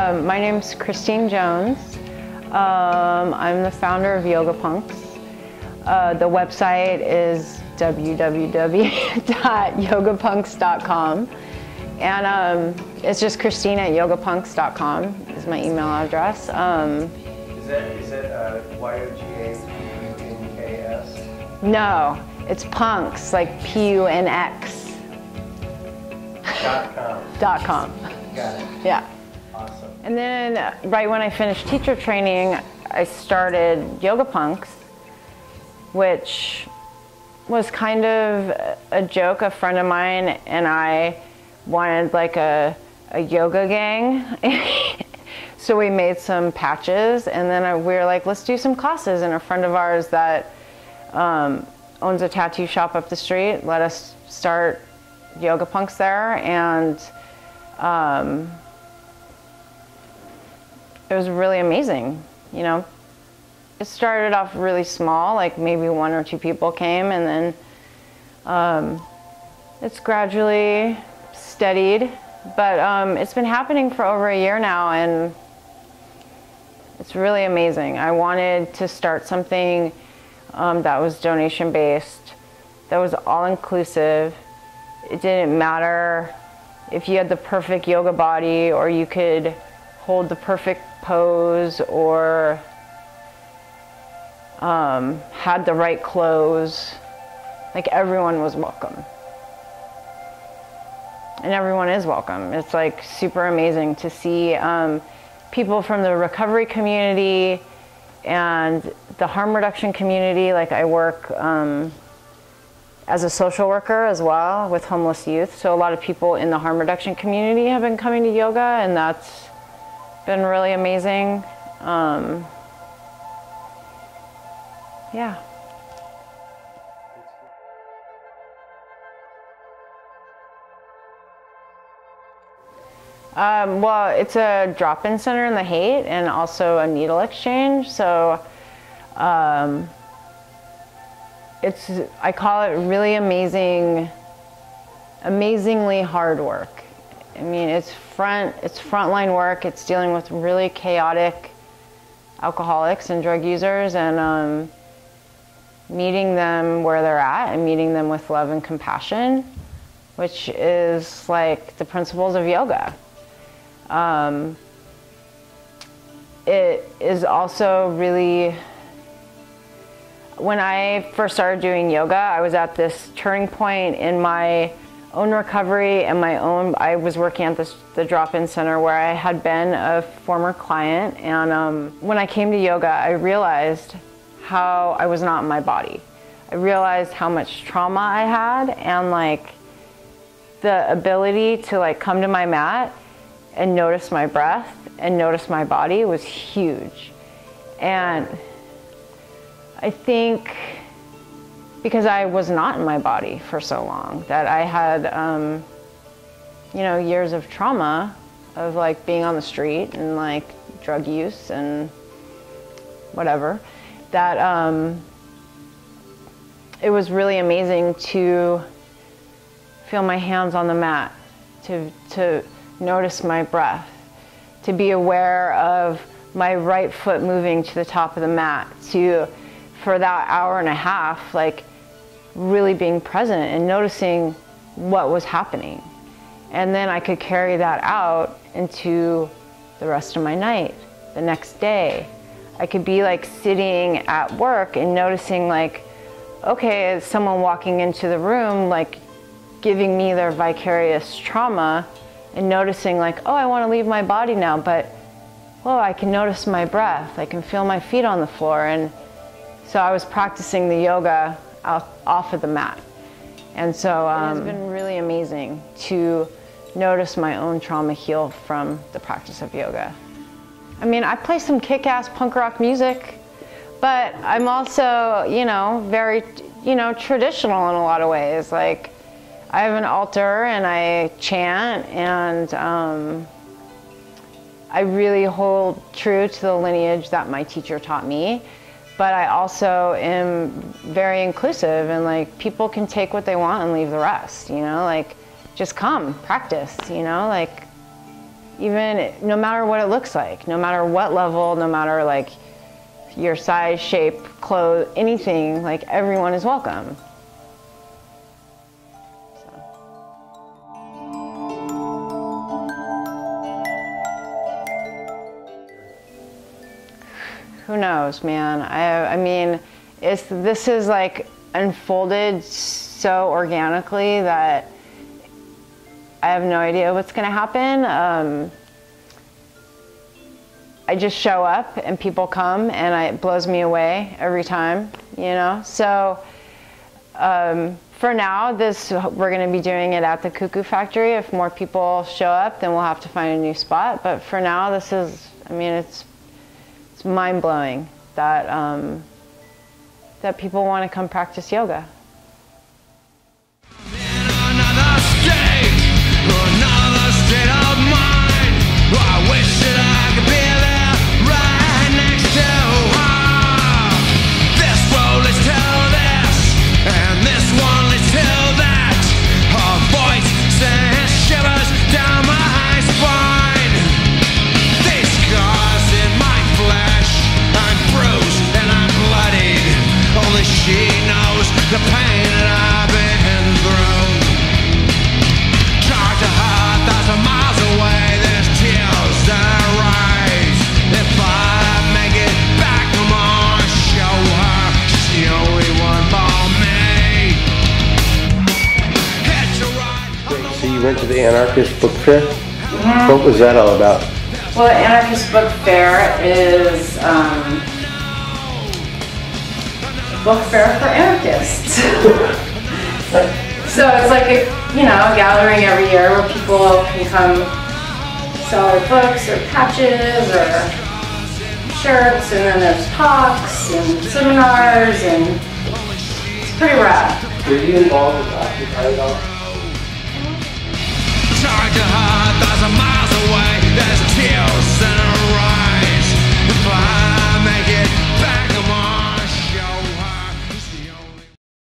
My name's Khristine Jones. I'm the founder of YogaPunx. The website is www.yogapunx.com. And it's just Khristine at yogapunx.com is my email address. Is it Y-O-G-A-P-U-N-K-S? No, it's Punx, like P-U-N-X. .com. Got it. Yeah. Awesome. And then right when I finished teacher training, I started YogaPunx, which was kind of a joke. A friend of mine and I wanted like a yoga gang. So we made some patches, and then we were like, let's do some classes. And a friend of ours that owns a tattoo shop up the street let us start YogaPunx there, and it was really amazing. You know, it started off really small, like maybe 1 or 2 people came, and then it's gradually steadied. But it's been happening for over a year now, and it's really amazing. I wanted to start something that was donation-based, that was all-inclusive. It didn't matter if you had the perfect yoga body, or you could hold the perfect pose, or had the right clothes. Like, everyone was welcome. And everyone is welcome. It's like super amazing to see people from the recovery community and the harm reduction community. Like, I work as a social worker as well with homeless youth. So a lot of people in the harm reduction community have been coming to yoga, and that's been really amazing. Yeah. Well, it's a drop-in center in the Haight, and also a needle exchange. So I call it really amazingly hard work. I mean, it's frontline work. It's dealing with really chaotic alcoholics and drug users, and meeting them where they're at, and meeting them with love and compassion, which is like the principles of yoga. It is also really, when I first started doing yoga, I was at this turning point in my own recovery and I was working at the drop-in center where I had been a former client, and when I came to yoga, I realized how I was not in my body. I realized how much trauma I had, and like the ability to like come to my mat and notice my breath and notice my body was huge. And I think because I was not in my body for so long, that I had, you know, years of trauma of like being on the street and like drug use and whatever, that it was really amazing to feel my hands on the mat, to notice my breath, to be aware of my right foot moving to the top of the mat, for that hour and a half, like really being present and noticing what was happening. And then I could carry that out into the rest of my night, the next day. I could be like sitting at work and noticing like, okay, is someone walking into the room, like giving me their vicarious trauma, and noticing like, oh, I want to leave my body now, but oh, I can notice my breath. I can feel my feet on the floor. And so I was practicing the yoga off of the mat. And so it's been really amazing to notice my own trauma heal from the practice of yoga. I mean, I play some kick-ass punk rock music, but I'm also, you know, very, you know, traditional in a lot of ways. Like, I have an altar and I chant, and I really hold true to the lineage that my teacher taught me. But I also am very inclusive, and like people can take what they want and leave the rest, you know, like just come, practice, you know, like even no matter what it looks like, no matter what level, no matter like your size, shape, clothes, anything, like everyone is welcome. Who knows, man? I mean, this is like unfolded so organically that I have no idea what's going to happen. I just show up and people come, and it blows me away every time, you know? So for now, we're going to be doing it at the Koo Koo Factory. If more people show up, then we'll have to find a new spot. But for now, this is, I mean, it's mind-blowing that, that people want to come practice yoga. She knows the pain that I've been through. Talk to her 1,000 miles away, there's tears that rise. If I make it back, come on, show her she's the only one for me. So you went to the Anarchist Book Fair? Mm-hmm. What was that all about? Well, the Anarchist Book Fair is book fair for anarchists. So it's like a, you know, a gathering every year where people can come sell their books or patches or shirts, and then there's talks and seminars, and it's pretty rad. Were you involved with Occupy at all?